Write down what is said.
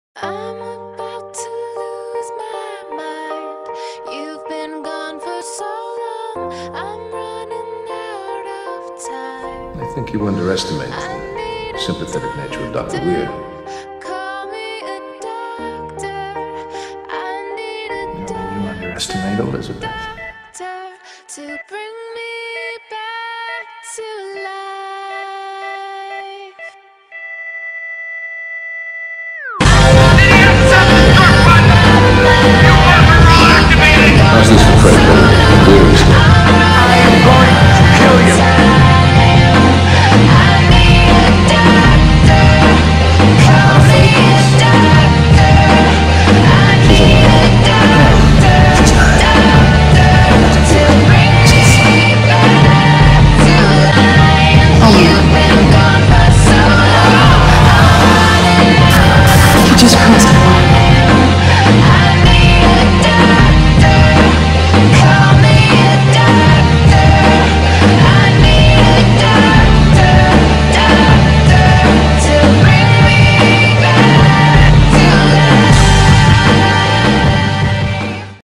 I'm about to lose my mind. You've been gone for so long. I'm running out of time. I think you underestimate the sympathetic nature of Doctor Weir. Call me a doctor. I need a You underestimate Elizabeth. doctor to bring me back to life. How's this for credibility? Weir is dead. I am going to kill you. He just crossed the line.